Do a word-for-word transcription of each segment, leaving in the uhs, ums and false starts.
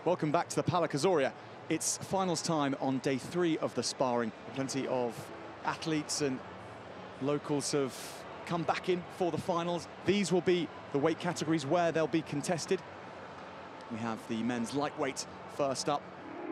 Welcome back to the Pala Kazoria. It's finals time on day three of the sparring. Plenty of athletes and locals have come back in for the finals. These will be the weight categories where they'll be contested. We have the men's lightweight first up.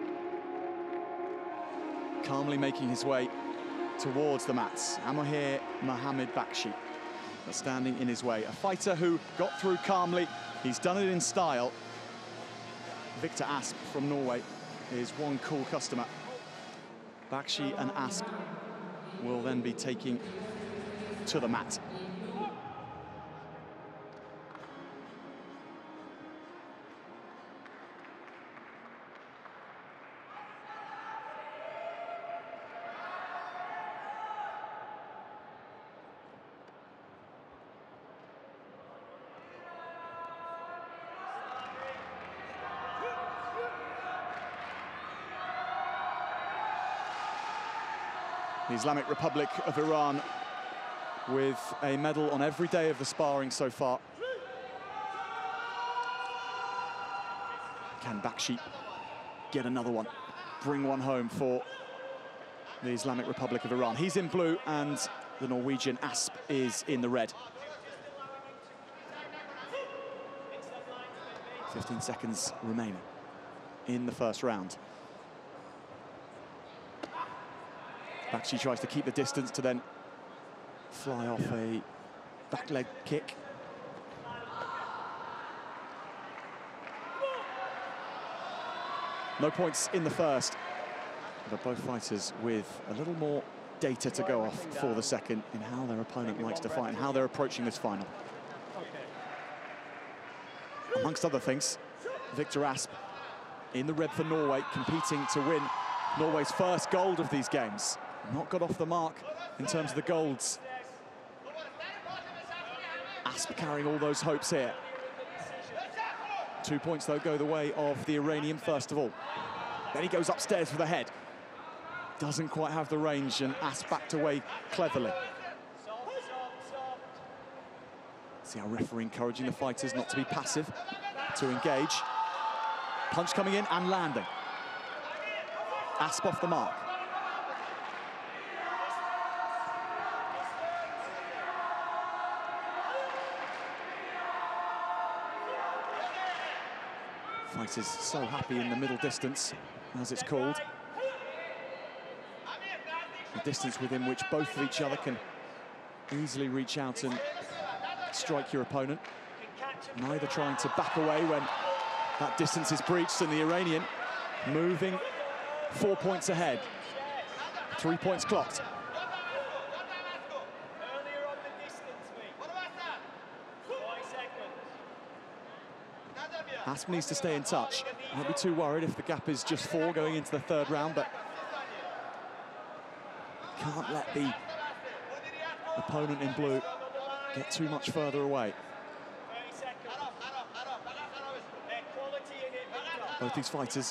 Calmly making his way towards the mats, Amohir Mohamed Bakshi, standing in his way. A fighter who got through calmly. He's done it in style. Victor Asp from Norway is one cool customer. Bakshi and Asp will then be taking to the mat. The Islamic Republic of Iran with a medal on every day of the sparring so far. Can Bakshi get another one, bring one home for the Islamic Republic of Iran? He's in blue and the Norwegian Asp is in the red. fifteen seconds remaining in the first round. Bakshi tries to keep the distance to then fly off a back leg kick. No points in the first, but both fighters with a little more data to go off for the second in how their opponent likes to fight and how they're approaching this final. Amongst other things, Victor Asp in the red for Norway, competing to win Norway's first gold of these games. Not got off the mark in terms of the golds. Asp carrying all those hopes here. Two points, though, go the way of the Iranian, first of all. Then he goes upstairs for the head. Doesn't quite have the range, and Asp backed away cleverly. See how referee encouraging the fighters not to be passive, to engage. Punch coming in and landing. Asp off the mark. Fighters so happy in the middle distance, as it's called. The distance within which both of each other can easily reach out and strike your opponent. Neither trying to back away when that distance is breached, and the Iranian moving four points ahead. Three points clocked. Asp needs to stay in touch. I won't be too worried if the gap is just four going into the third round, but can't let the opponent in blue get too much further away. Both these fighters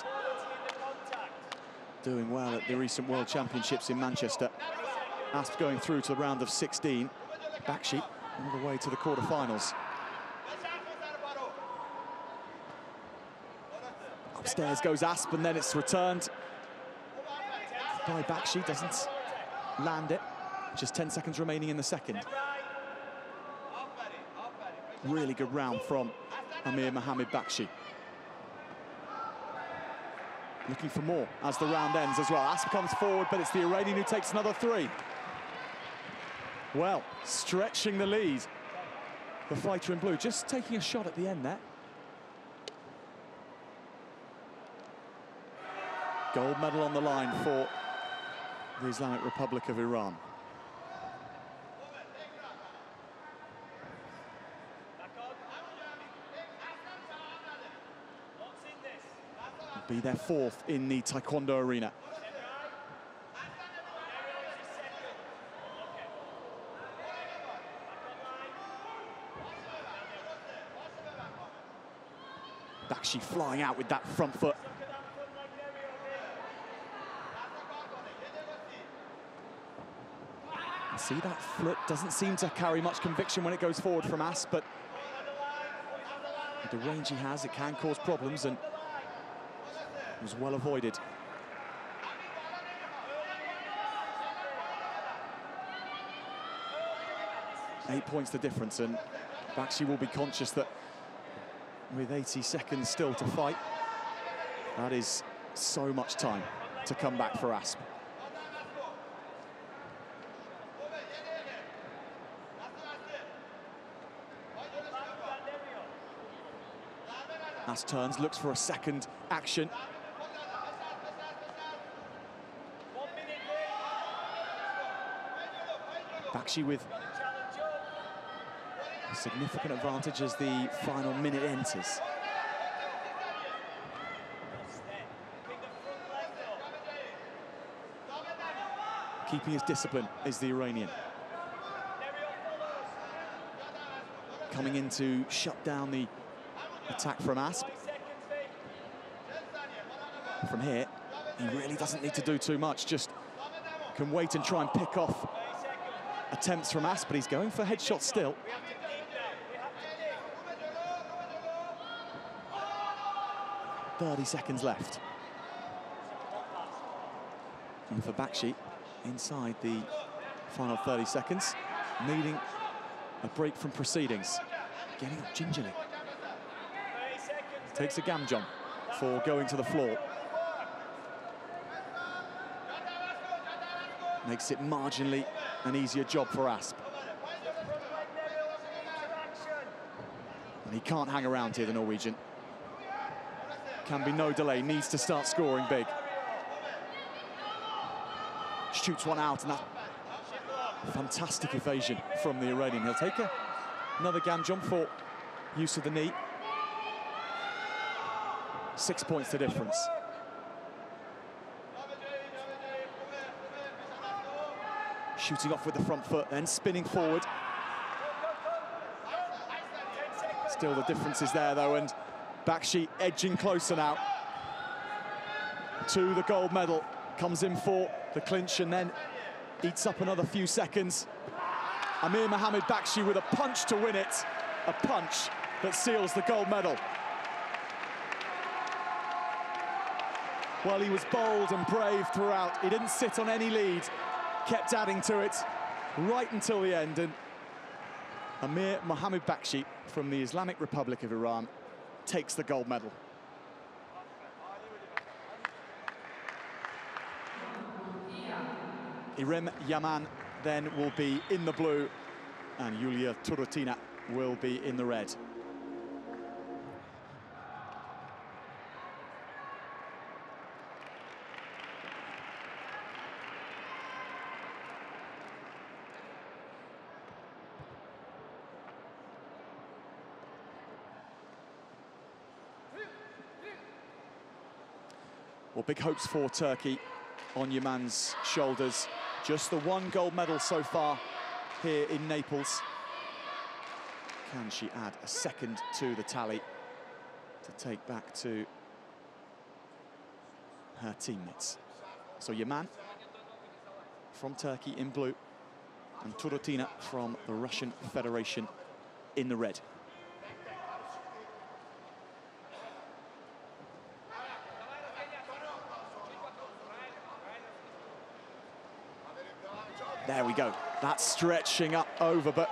doing well at the recent World Championships in Manchester. Asp going through to the round of sixteen. Bakshi all the way to the quarterfinals. Upstairs goes Asp, and then it's returned by Bakshi. Doesn't land it. Just ten seconds remaining in the second. Really good round from Amohir Mohamed Bakshi. Looking for more as the round ends as well. Asp comes forward, but it's the Iranian who takes another three. Well, stretching the lead. The fighter in blue just taking a shot at the end there. Gold medal on the line for the Islamic Republic of Iran. Be their fourth in the Taekwondo arena. Bakshi flying out with that front foot. See that flip, doesn't seem to carry much conviction when it goes forward from Asp, but with the range he has, it can cause problems, and was well avoided. Eight points the difference, and Bakshi will be conscious that with eighty seconds still to fight, that is so much time to come back for Asp. Asp turns, looks for a second action. Bakshi with a significant advantage as the final minute enters. Keeping his discipline is the Iranian. Coming in to shut down the attack from Asp. From here, he really doesn't need to do too much, just can wait and try and pick off attempts from Asp, but he's going for headshots still. thirty seconds left. And for Bakshi, inside the final thirty seconds, needing a break from proceedings. Getting up gingerly. Takes a gamjom for going to the floor. Makes it marginally an easier job for Asp. And he can't hang around here, the Norwegian. Can be no delay, needs to start scoring big. Shoots one out, and that fantastic evasion from the Iranian. He'll take a, another gamjom for use of the knee. Six points to difference. Shooting off with the front foot, then spinning forward. Still the difference is there though, and Bakshi edging closer now to the gold medal. Comes in for the clinch and then eats up another few seconds. Amir Mohammed Bakshi with a punch to win it. A punch that seals the gold medal. Well, he was bold and brave throughout. He didn't sit on any lead, kept adding to it right until the end. And Amir Mohammed Bakshi from the Islamic Republic of Iran takes the gold medal. Irem Yaman then will be in the blue, and Yulia Turutina will be in the red. Well, big hopes for Turkey on Yaman's shoulders. Just the one gold medal so far here in Naples. Can she add a second to the tally to take back to her teammates? So Yaman from Turkey in blue, and Turutina from the Russian Federation in the red. There we go. That's stretching up over, but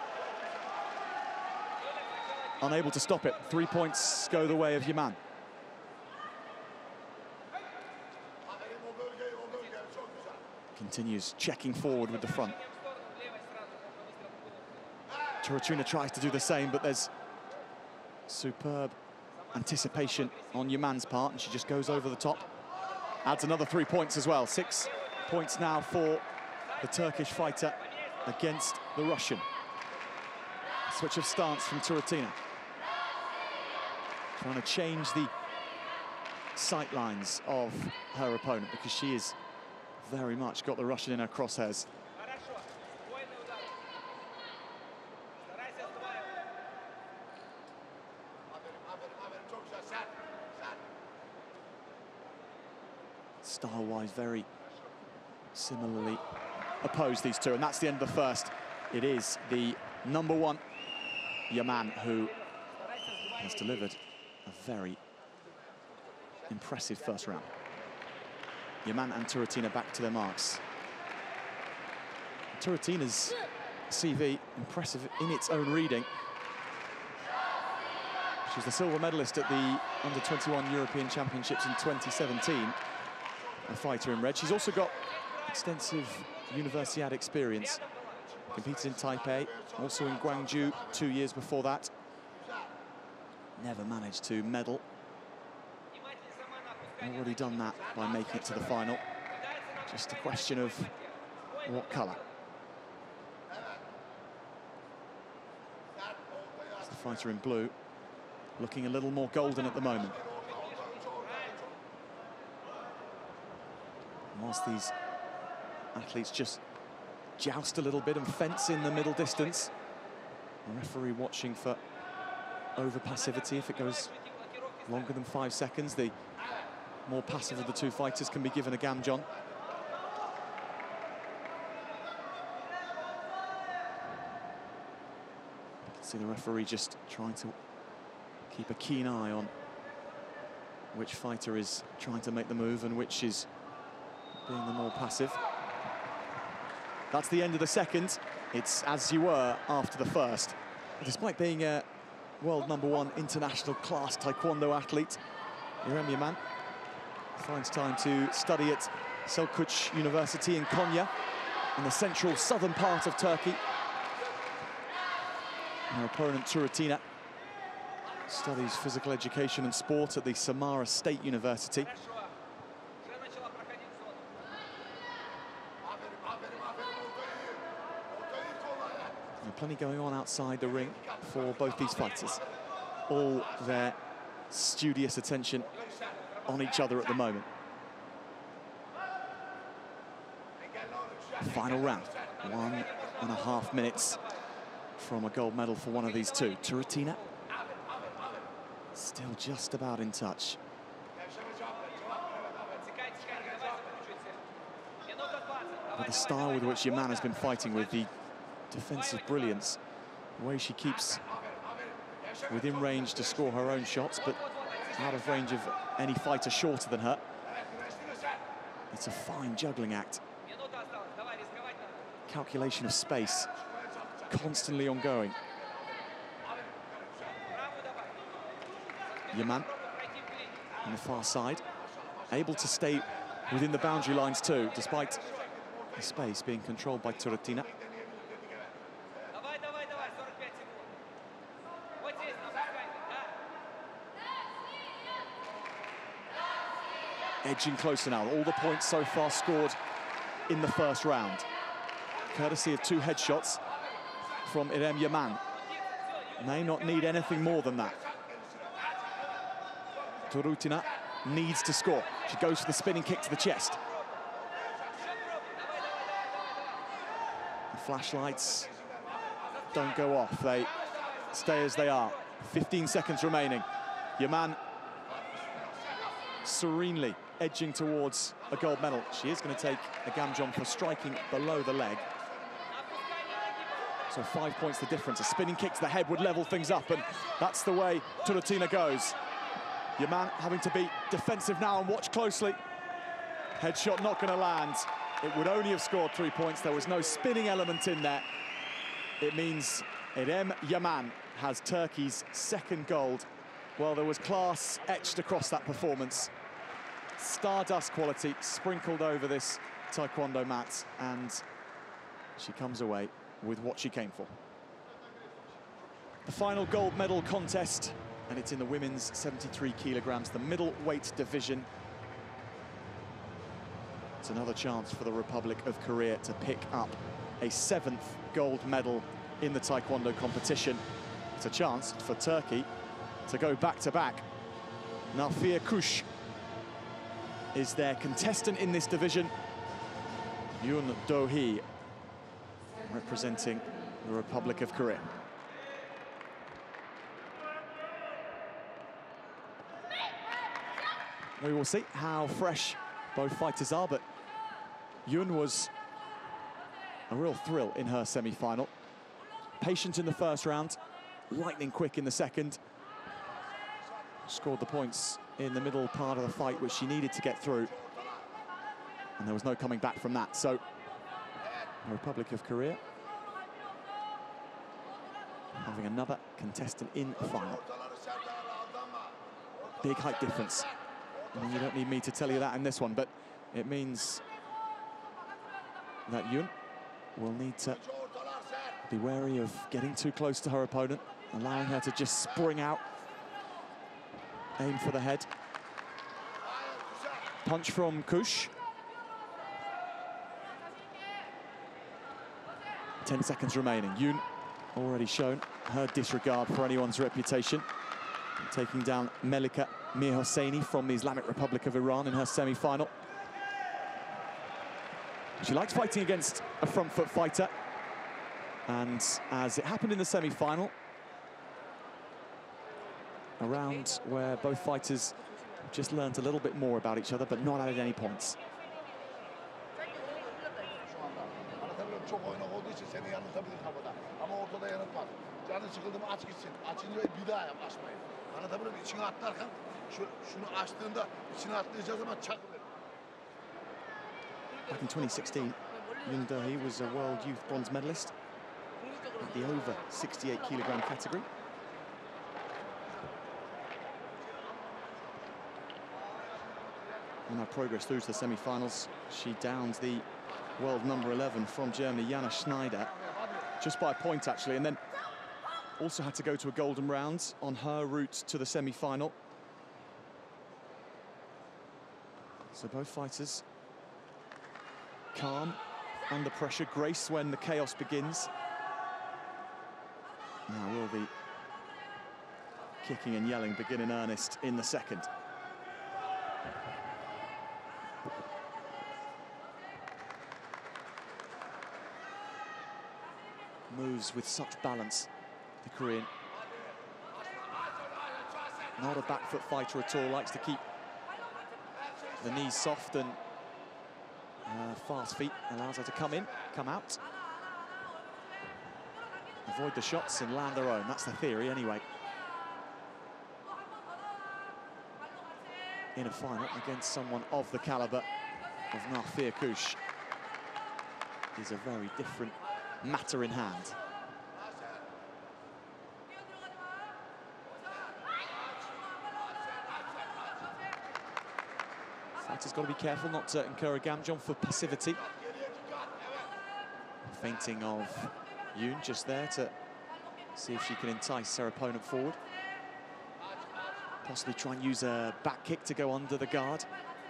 unable to stop it. Three points go the way of Yaman. Continues checking forward with the front. Turutina tries to do the same, but there's superb anticipation on Yaman's part, and she just goes over the top. Adds another three points as well. Six points now for the Turkish fighter against the Russian. Switch of stance from Turutina. Trying to change the sight lines of her opponent, because she is very much got the Russian in her crosshairs. Style-wise, very similarly opposed, these two, and that's the end of the first. It is the number one, Yaman, who has delivered a very impressive first round. Yaman and Turutina back to their marks. Turutina's C V, impressive in its own reading. She was the silver medalist at the under twenty-one European Championships in twenty seventeen. A fighter in red. She's also got extensive Universiade experience. Competed in Taipei, also in Gwangju two years before that. Never managed to medal. Already done that by making it to the final. Just a question of what colour. It's the fighter in blue, looking a little more golden at the moment. And whilst these athletes just joust a little bit and fence in the middle distance, the referee watching for over passivity. If it goes longer than five seconds, the more passive of the two fighters can be given a gamjon. You can see the referee just trying to keep a keen eye on which fighter is trying to make the move and which is being the more passive. That's the end of the second. It's as you were after the first. Despite being a world number one international class taekwondo athlete, Irem Yaman finds time to study at Selçuk University in Konya, in the central southern part of Turkey. Her opponent, Turutina, studies physical education and sport at the Samara State University. And plenty going on outside the ring for both these fighters. All their studious attention on each other at the moment. Final round, one and a half minutes from a gold medal for one of these two. Turutina still just about in touch. But the style with which Yaman has been fighting, with the defensive brilliance, the way she keeps within range to score her own shots, but out of range of any fighter shorter than her. It's a fine juggling act. Calculation of space, constantly ongoing. Yaman on the far side, able to stay within the boundary lines too, despite the space being controlled by Turutina. Edging closer now. All the points so far scored in the first round, courtesy of two headshots from Irem Yaman. May not need anything more than that. Turutina needs to score. She goes for the spinning kick to the chest. The flashlights don't go off. They stay as they are. fifteen seconds remaining. Yaman serenely edging towards a gold medal. She is going to take a gamjon for striking below the leg. So five points the difference. A spinning kick to the head would level things up, and that's the way Turutina goes. Yaman having to be defensive now and watch closely. Headshot not going to land. It would only have scored three points. There was no spinning element in there. It means Irem Yaman has Turkey's second gold. Well, there was class etched across that performance. Stardust quality sprinkled over this taekwondo mat, and she comes away with what she came for. The final gold medal contest, and it's in the women's seventy-three kilograms, the middleweight division. It's another chance for the Republic of Korea to pick up a seventh gold medal in the taekwondo competition. It's a chance for Turkey to go back-to-back. Nafia Kush is their contestant in this division. Yoon Do-hee representing the Republic of Korea. We will see how fresh both fighters are, but Yoon was a real thrill in her semi-final. Patient in the first round, lightning quick in the second. Scored the points in the middle part of the fight, which she needed to get through. And there was no coming back from that. So, the Republic of Korea having another contestant in the final. Big height difference. And you don't need me to tell you that in this one, but it means that Yoon will need to be wary of getting too close to her opponent, allowing her to just spring out, aim for the head. Punch from Kush. Ten seconds remaining. Yoon already shown her disregard for anyone's reputation, taking down Melika Mir-Hosseini from the Islamic Republic of Iran in her semi-final. She likes fighting against a front foot fighter, and as it happened in the semi-final, a round where both fighters just learned a little bit more about each other, but not added any points. Back in twenty sixteen, Yoon Do-hee was a World Youth Bronze medalist at the over sixty-eight kilogram category. On her progress through to the semi-finals, she downs the world number eleven from Germany, Jana Schneider, just by a point actually, and then also had to go to a golden round on her route to the semi-final. So both fighters calm under pressure, grace when the chaos begins. Now will the kicking and yelling begin in earnest in the second. Moves with such balance, the Korean. Not a back foot fighter at all, likes to keep the knees soft, and uh, fast feet allows her to come in, come out, avoid the shots and land her own. That's the theory anyway. In a final against someone of the caliber of Nafir Kush is a very different matter in hand. Fighter's got to be careful not to incur a gamjon for passivity. Feinting of Yoon just there to see if she can entice her opponent forward. Possibly try and use a back kick to go under the guard.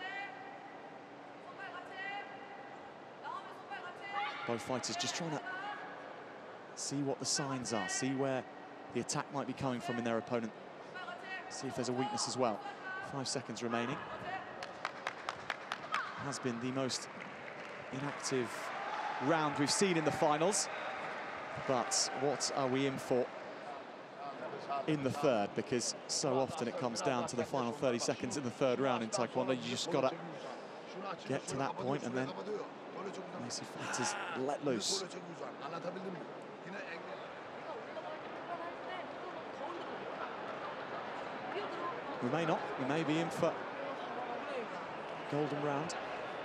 Both fighters just trying to see what the signs are, see where the attack might be coming from in their opponent, see if there's a weakness as well. Five seconds remaining. Has been the most inactive round we've seen in the finals, but what are we in for in the third? Because so often it comes down to the final thirty seconds in the third round in Taekwondo. You just gotta get to that point and then you see fighters let loose. We may not, we may be in for golden round.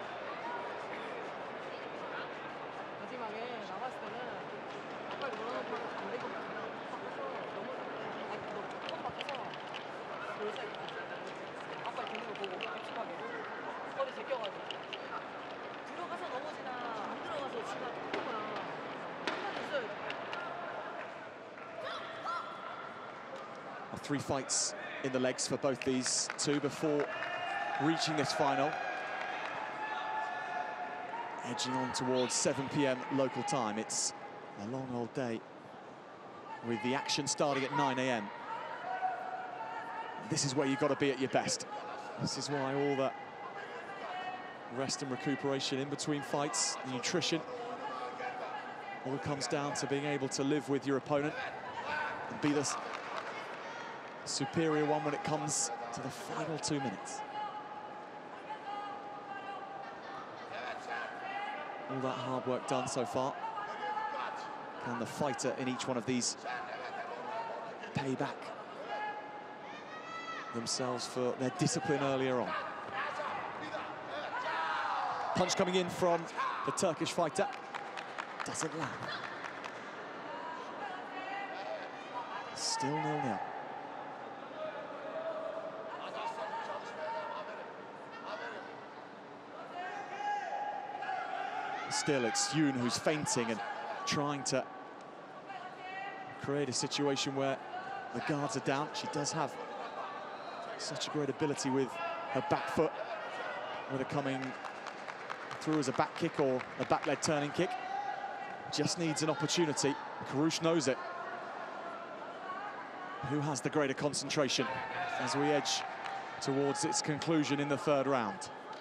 Three fights in the legs for both these two before reaching this final. Edging on towards seven p m local time. It's a long old day with the action starting at nine a m This is where you've got to be at your best. This is why all the rest and recuperation in between fights, the nutrition, all comes down to being able to live with your opponent and be the superior one when it comes to the final two minutes. All that hard work done so far. Can the fighter in each one of these pay back themselves for their discipline earlier on? Punch coming in from the Turkish fighter. Doesn't land. Still nil nil. Still, it's Yoon who's feinting and trying to create a situation where the guards are down. She does have such a great ability with her back foot, whether coming through as a back kick or a back leg turning kick. Just needs an opportunity. Karush knows it. Who has the greater concentration as we edge towards its conclusion in the third round?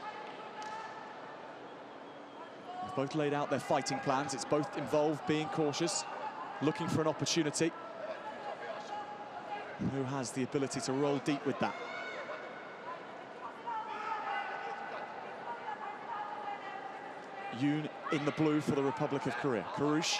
They've both laid out their fighting plans. It's both involved being cautious, looking for an opportunity. Who has the ability to roll deep with that? Yoon in the blue for the Republic of Korea. Karush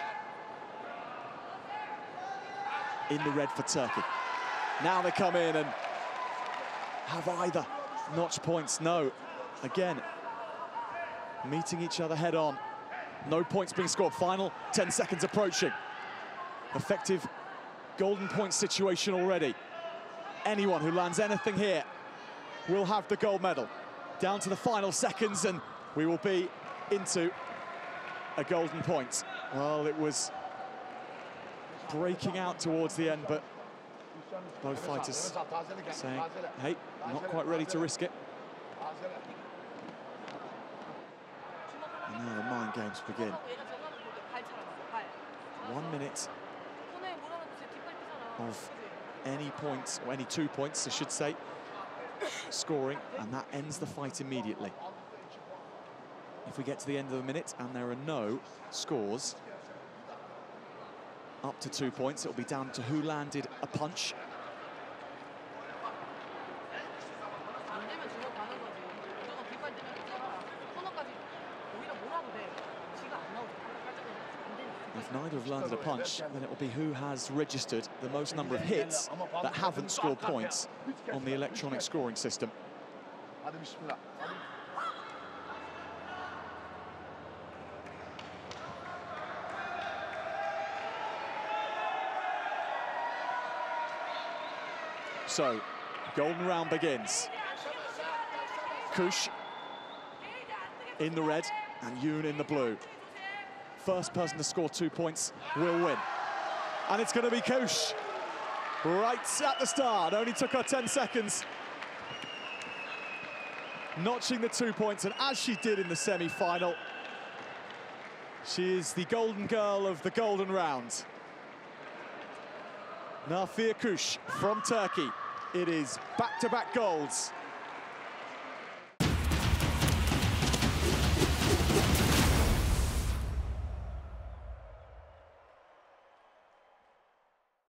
in the red for Turkey. Now they come in and have either notch points. No. Again, meeting each other head on. No points being scored. Final ten seconds approaching. Effective golden point situation already. Anyone who lands anything here will have the gold medal. Down to the final seconds and we will be into a golden point. Well, it was breaking out towards the end, but both fighters saying, hey, not quite ready to risk it. And now the mind games begin. One minute of any points, or any two points, I should say, scoring, and that ends the fight immediately. If we get to the end of the minute and there are no scores, up to two points, it'll be down to who landed a punch. If neither have landed a punch, then it will be who has registered the most number of hits that haven't scored points on the electronic scoring system. So, golden round begins. Kush in the red and Yoon in the blue. First person to score two points will win. And it's going to be Kush. Right at the start, only took her ten seconds. Notching the two points, and as she did in the semi-final, she is the golden girl of the golden round. Nafia Kush from Turkey. It is back-to-back golds